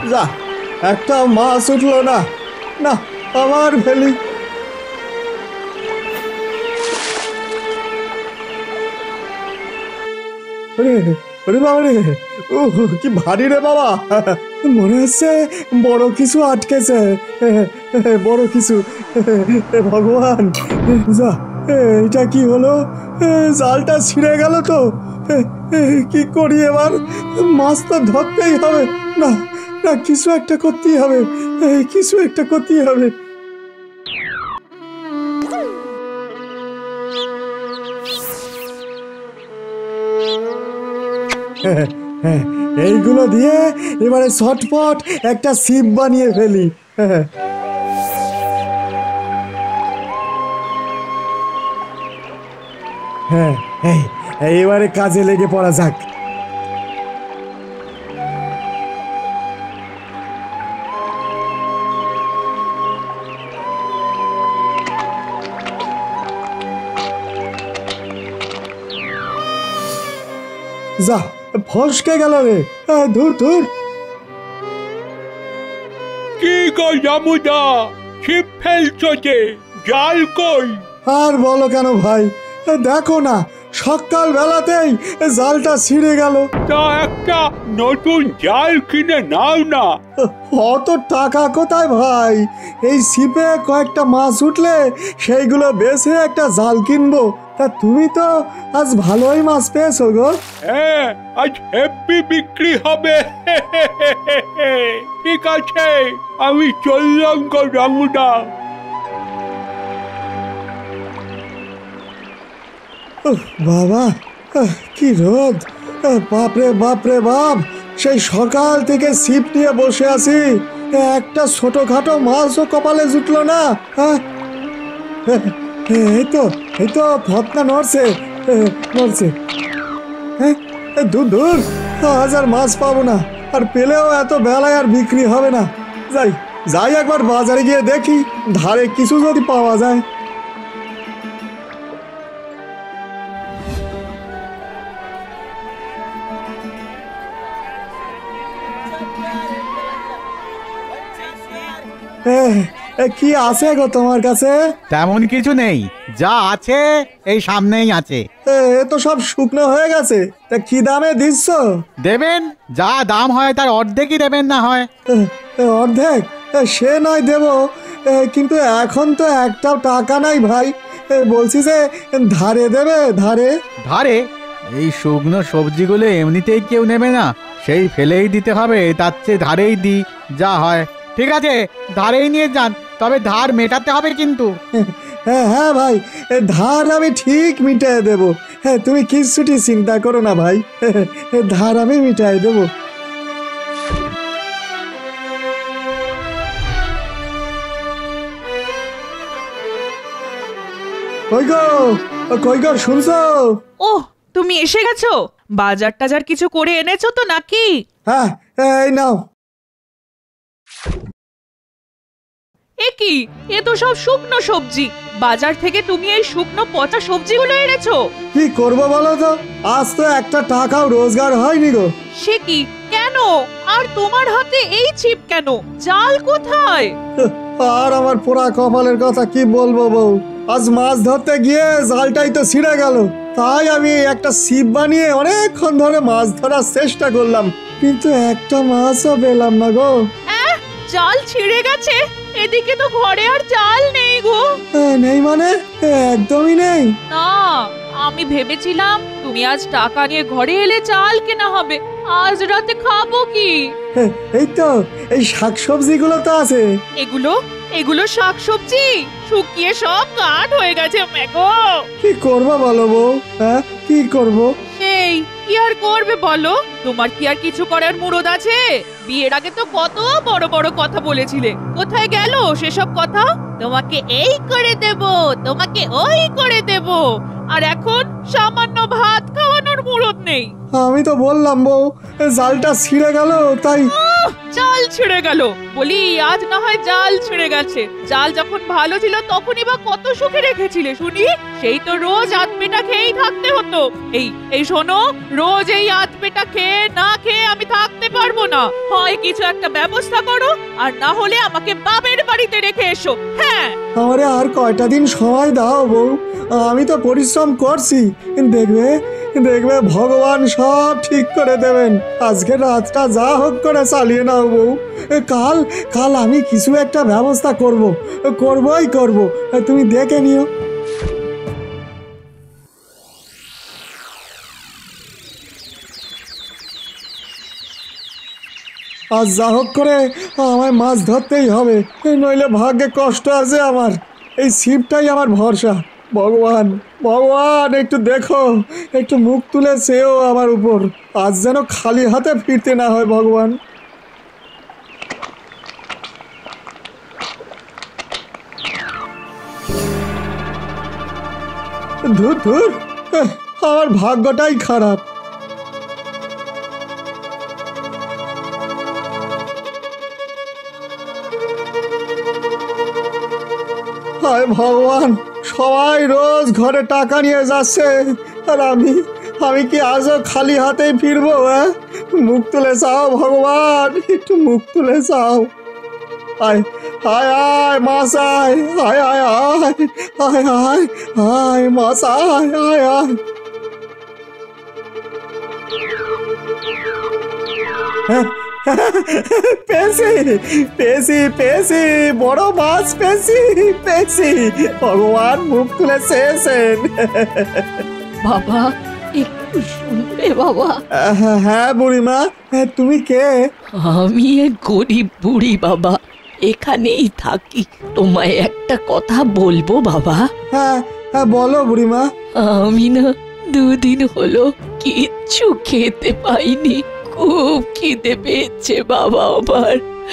যা, একটা মাছ উঠলো না। না, আবার ফেলি। ওরে বাবা রে, কি ভারী রে বাবা। মনে হচ্ছে বড় কিছু আটকেছে, বড় কিছু। ভগবান, যা, এটা কি হলো? জালটা ছিঁড়ে গেল তো। কি করি এবার? মাছ তো ধরতেই হবে। না না, কিছু একটা করতেই হবে, কিছু একটা করতেই হবে। এইগুলো দিয়ে এবারে ঝটপট একটা ছিপ বানিয়ে ফেলি। হ্যাঁ, এইবারে কাজে লেগে পড়া যাক। যা, ফসকে গেল রে। ধুর ধুর। কি গো জামুদা, ছিপ ফেলছো যে, জাল কই? আর বলো কেন ভাই, দেখো না, সকাল বেলাতেই জালটা ছিঁড়ে গেল। তা একটা নতুন জাল কিনে নাও না। অত টাকা কোথায় ভাই? এই ছিপে কয়েকটা মাছ উঠলে সেইগুলো বেছে একটা জাল কিনবো। তা তুমি তো আজ ভালোই মাছ পেয়েছো গো। হ্যাঁ, আজ হেব্বি বিক্রি হবে। ঠিক আছে, আমি চললাম গো রামুদা। বাবা, কি রোদ! বাপরে বাপরে বাপ, সেই সকাল থেকে ছিপ নিয়ে বসে আছি, একটা ছোটখাটো মাছও কপালে জুটলো না। এই তো ফতনা নড়ছে, নড়ছে। দূর দূর, আজ আর মাছ পাবো না, আর পেলেও এত বেলায় আর বিক্রি হবে না। যাই একবার বাজারে গিয়ে দেখি, ধারে কিছু যদি পাওয়া যায়। কি আছে গো তোমার কাছে? তেমন কিছু নেই, যা আছে এই সামনেই আছে। এ তো সব শুকনো হয়ে গেছে। তা কি দামে দিচ্ছ? দেবেন, যা দাম হয় তার অর্ধেকই দেবেন না হয়। অর্ধেক? সে নয় দেব, কিন্তু এখন তো একটাও টাকা নাই ভাই। বলছি যে ধারে দেবে। ধারে? ধারে? এই শুকনো সবজিগুলো এমনিতেই কেউ নেবে না, সেই ফেলেই দিতে হবে, তার চেয়ে ধারেই দিই, যা হয়। ঠিক আছে, ধারেই নিয়ে যান, তবে ধার মেটাতে হবে কিন্তু। হ্যাঁ ভাই, ধার আমি ঠিক মিটাই দেব। হ্যাঁ, তুমি কিছুটি চিন্তা করো না ভাই, ধার আমি মিটাই দেব। কই গো, শুনছো? ওহ, তুমি এসে গেছো? বাজার টাজার কিছু করে এনেছো তো নাকি? হ্যাঁ, এই নাও। এ কি, এ তো সব শুকনো সবজি। বাজার থেকে তুমি এই শুকনো পচা সবজিগুলো এনেছো? কি করবো বলো তো, আজ তো একটা টাকাও রোজগার হয়নি গো। সে কি, কেন? আর তোমার হাতে এই ছিপ কেন? জাল কোথায়? আর আমার পোড়া কপালের কথা কি বলবো বউ, আজ মাছ ধরতে গিয়ে জালটাই তো ছিঁড়ে গেল। তাই আমি একটা ছিপ বানিয়ে অনেকক্ষণ ধরে মাছ ধরার চেষ্টা করলাম, কিন্তু একটা মাছও পেলাম না গো। জাল ছিঁড়ে গেছে? এদিকে তো ঘরে আর জাল নেই গো। নেই মানে? একদমই নেই? না, আমি ভেবেছিলাম তুমি আজ টাকা নিয়ে ঘরে এলে চাল কেনা হবে। আজ রাতে খাবো কি? এই তো, এই শাকসবজিগুলো তো আছে। এগুলো শাকসবজি শুকিয়ে সব কাঠ হয়ে গেছে মেগো। কি করবো বলো বউ? হ্যাঁ, কি করবো? সেই কি আর করবে বলো? তোমার কি আর কিছু করার মুরদ আছে? বিয়ের আগে তো কত বড় বড় কথা বলেছিলে, কোথায় গেল সেসব কথা? তোমাকে এই করে দেব, তোমাকে ওই করে দেব, আর এখন সামান্য ভাত খাওয়ানোর মুরদ নেই। আমি তো বললাম বউ, জালটা ছিঁড়ে গেল, তাই। জাল ছিঁড়ে গেল। বলি আজ না হয় জাল ছিঁড়ে গেছে, জাল যখন ভালো ছিল তখনই বা কত সুখে রেখেছিলে শুনি। সেই তো রোজ আধপেটা খেয়েই থাকতে হতো। এই এই শোনো, রোজ এই আধপেটা খেয়ে না খেয়ে আমি থাকতে পারবো না। হয় কিছু একটা ব্যবস্থা করো, আর না হলে আমাকে বাপের বাড়িতে রেখে এসো। হ্যাঁ, আমারে আর কয়টা দিন সময় দাও বউ, আমি তো পরিশ্রম করছি। দেখবে দেখবে ভগবান সব ঠিক করে দেবেন। আজকে রাতটা যা হোক করে চালিয়ে নাও বউ। কাল কাল আমি কিছু একটা ব্যবস্থা করবই করব, তুমি দেখে নিও। আজ যা হোক করে আমায় মাছ ধরতেই হবে, নইলে ভাগ্যে কষ্ট আছে আমার। এই ছিপটাই আমার ভরসা। ভগবান ভগবান একটু দেখো, একটু মুখ তুলে চেয়েও আমার উপর। আজ যেন খালি হাতে ফিরতে না হয় ভগবান। ধুর ধুর, আমার ভাগ্যটাই খারাপ। হায় ভগবান, সবাই রোজ ঘরে টাকা নিয়ে যাচ্ছে, আর আমি কি আজও খালি হাতেই ফিরবো? মুখ তুলে চাও ভগবান, একটু মুখ তুলে চাও। আয় হায় আয় মাছ আয়, আয় আয় আয় আয় আয় আয় মাছ আয় আয় আয়। পেয়েছি পেয়েছি পেয়েছি, বড় মাছ পেয়েছি পেয়েছি। ভগবান মুখ তুলে চেয়েছেন। বাবা একটু শুনবে বাবা? হ্যাঁ বুড়িমা, তুমি কে? আমি এক গরিব বুড়ি বাবা, এখানেই থাকি। তোমায় একটা কথা বলবো বাবা? হ্যাঁ হ্যাঁ বলো বুড়িমা। আমি না দুদিন হলো কিচ্ছু খেতে পাইনি, খুব খিদে পেয়েছে বাবা আমার।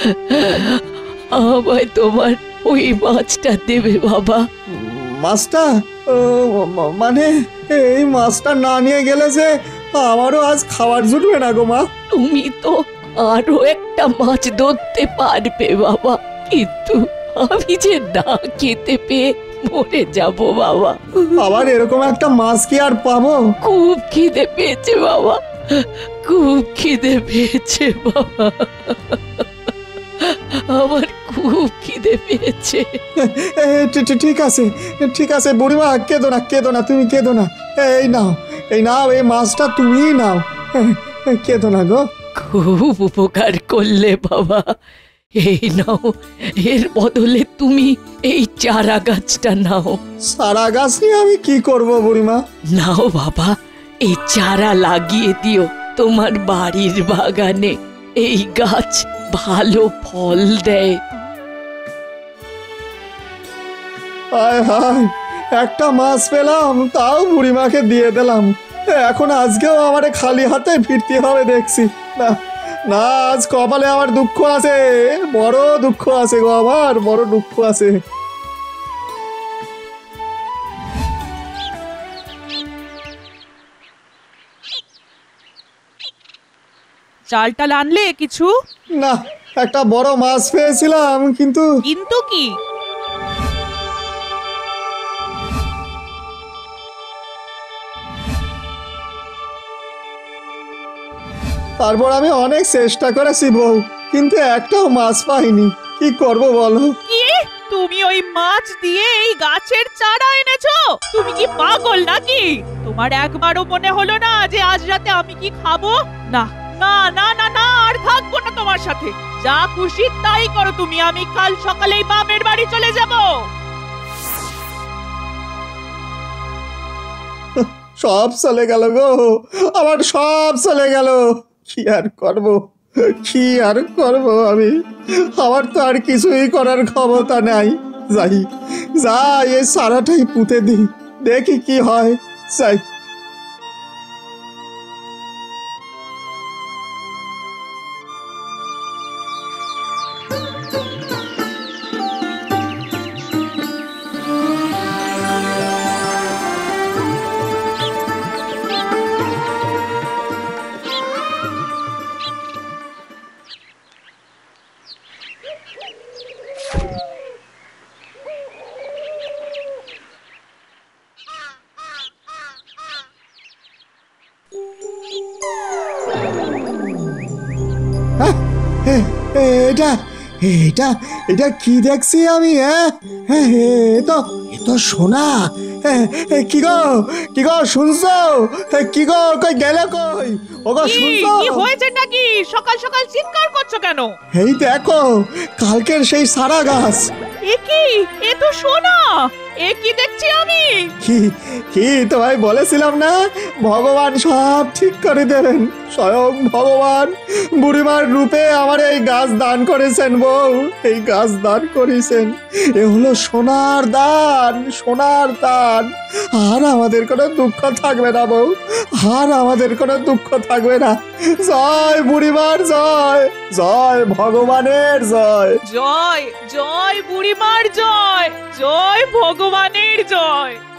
আমায় তোমার ওই মাছটা দেবে বাবা? মাছটা? মানে এই মাছটা না নিয়ে গেলে যে আমারও আজ খাবার জুটবে না গো মা। তুমি তো আরো একটা মাছ ধরতে পারবে বাবা, কিন্তু আমি যে না খেতে পেয়ে মরে যাব বাবা। আবার এরকম একটা মাছ কি আর পাবো? খুব খিদে পেয়েছে বাবা, খুব খিদে পেয়েছে বাবা, আমার খুব খিদে পেয়েছে। ঠিক আছে ঠিক আছে বুড়িমা, কেঁদো না কেঁদো না, তুমি কেঁদো না। এই নাও এই নাও, এই মাছটা তুমিই নাও, কেঁদো না গো। খুব উপকার করলে বাবা, এই নাও, এর বদলে তুমি এই চারা গাছটা নাও। সারা গাছ নিয়ে আমি কি করব বুড়িমা? নাও বাবা, এই চারা লাগিয়ে দিও তোমার বাড়ির বাগানে। এই গাছ ভালো ফল দেয়। হায় হায়, একটা মাছ পেলাম, তাও বুড়িমাকে দিয়ে দিলাম। এখন আজকেও আমারে খালি হাতে ফিরতে হবে দেখছি। না না, আজ কপালে আমার দুঃখ আছে, বড় দুঃখ আছে গো, আমার বড় দুঃখ আছে। চালটা আনলে কিছু? না, একটা বড় মাছ পেয়েছিলাম, কিন্তু কিন্তু কি? তারপর আমি অনেক চেষ্টা করেছি বউ, কিন্তু একটাও মাছ পাইনি। কি করব বলো? কি? তুমি ওই মাছ দিয়ে এই গাছের চারা এনেছো? তুমি কি পাগল নাকি? তোমার একবারও মনে হলো না যে আজ রাতে আমি কি খাবো? না না না না না, আর থাকবো না তোমার সাথে। যা খুশি তাই করো তুমি, আমি কাল সকালেই বাপের বাড়ি চলে যাব। সব চলে গেল গো, আমার সব চলে গেল। কি আর করব, কি আর করব আমি? আমার তো আর কিছুই করার ক্ষমতা নাই। যাই যাই, এই সারাটাই পুঁতে দিই, দেখি কি হয়। যাই। হ্যাঁ? এটা এটা এটা কি দেখছি আমি? হ্যাঁ হ্যাঁ, এ তো সোনা। কি গো শুনছো? কি গো, কই গেলে কই? ও গো কি শুনছো? কি হয়েছে নাকি? সকাল সকাল চিৎকার করছো কেন? এই দেখো কালকের সেই সারা গাছ। এ কি? এ তো সোনা। এ কি দেখছি আমি? কি কি তোমায় বলেছিলাম না, ভগবান সব ঠিক করে দেবেন। স্বয়ং ভগবান বুড়িমার রূপে আমার এই গাছ দান করেছেন বউ, এই গাছ দান করেছেন। এ হলো সোনার দান, সোনার দান। আর আমাদের কোনো দুঃখ থাকবে না বউ, আর আমাদের কোনো দুঃখ থাকবে না। জয় বুড়িমার জয়, জয় ভগবানের জয়। জয় জয় বুড়িমার জয়, জয় ভগবানের জয়।